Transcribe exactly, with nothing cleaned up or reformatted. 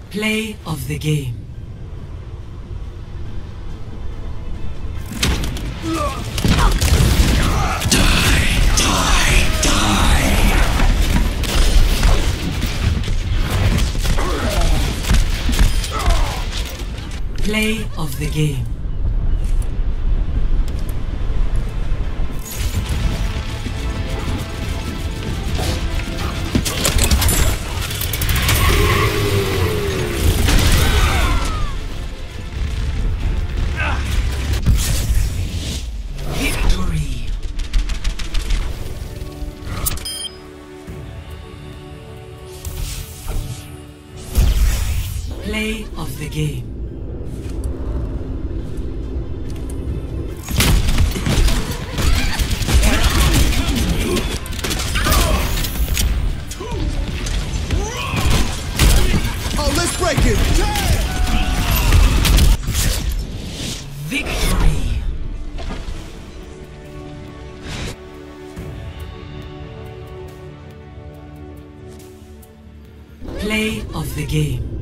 Play of the game. Play of the game. Victory. Play of the game. Break it! Victory! Play of the game.